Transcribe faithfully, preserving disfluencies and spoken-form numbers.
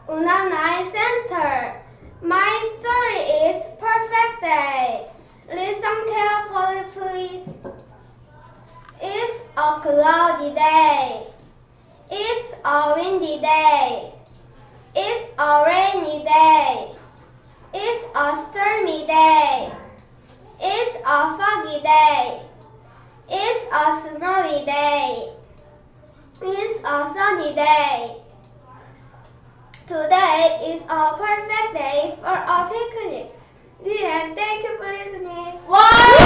Una Night Center. My story is Perfect Day. Listen carefully, please. It's a cloudy day. It's a windy day. It's a rainy day. It's a stormy day. It's a foggy day. It's a snowy day. It's a sunny day. Today is a perfect day for a picnic. The end. Thank you for listening. Wow!